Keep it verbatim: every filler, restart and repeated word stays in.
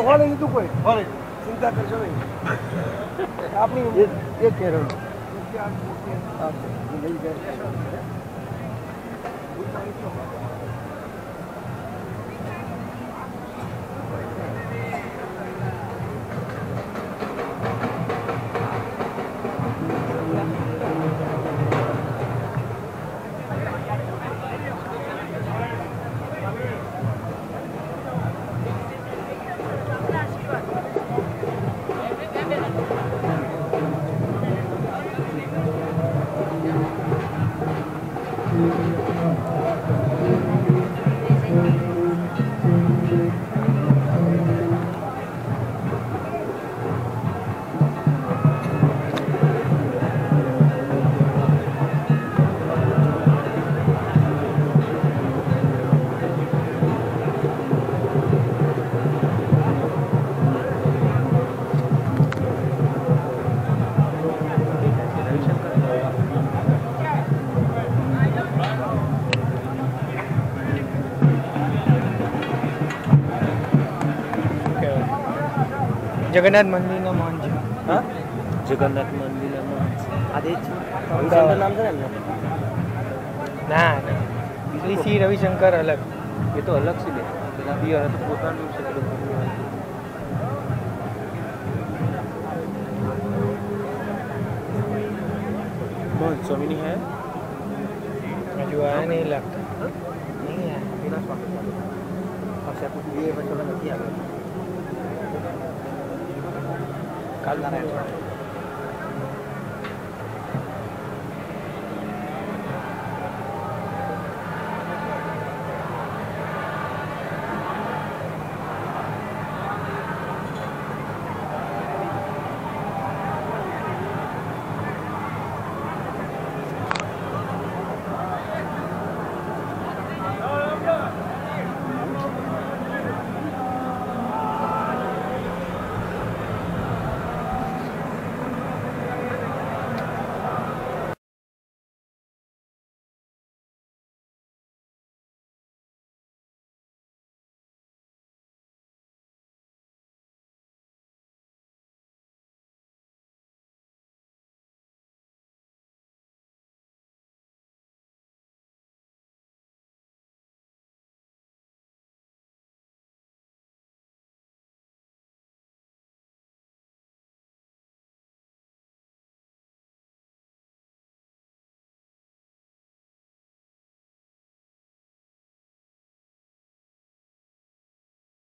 હોળે લીધું કોઈ હોળે ચિંતા કરશો નહીં આપણી એક કેરળ જગન્નાથ મંદિરના મોહન છે. હા જગન્નાથ મંદિરના મોહન આ દે છે રવિશંકર નામ છે ને ના ના શ્રી શ્રી રવિશંકર અલગ એ તો અલગ છે ને પેલા બિયર તો પોતાનું છે પેલું મોહન સ્વામીની હે હજુ આયા નહીં લાગતા નહીં આયા પેલા સ્વામી અક્ષર પૂછી એ પછી નથી આવે કાલ નારાયણ